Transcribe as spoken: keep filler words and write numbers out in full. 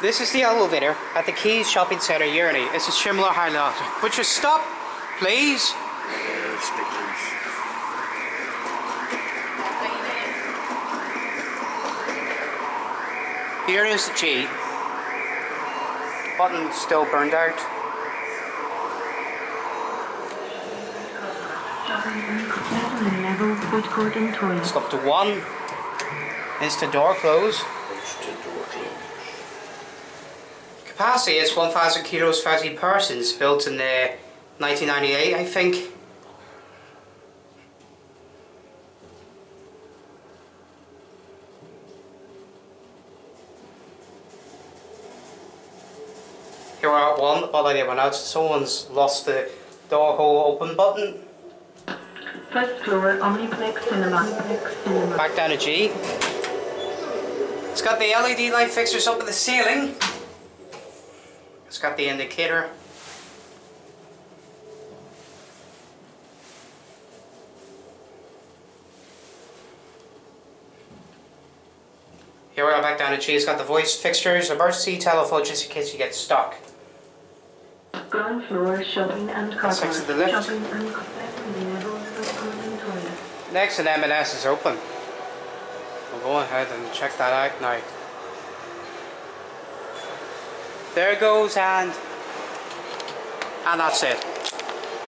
This is the elevator at the Keys Shopping Centre, Uriney. It's a similar highlight. Would you stop, please? Uh, stickers. Here is the G. Button still burned out. Let's go up to one. Is the door closed? Capacity is one thousand kilos, thirty persons, built in uh, nineteen ninety-eight, I think. Here we're at one, but I went out. Someone's lost the door hole open button. First floor, Omniplex Cinema. Cinema. Back down to G. It's got the L E D light fixtures up at the ceiling. It's got the indicator. Here we are back down to G. It's got the voice fixtures, emergency telephone just in case you get stuck. Ground floor, shopping and car That's next to the lift. Shopping and car toilet. Next and M and S is open. We'll go ahead and check that out now. There goes and and that's it.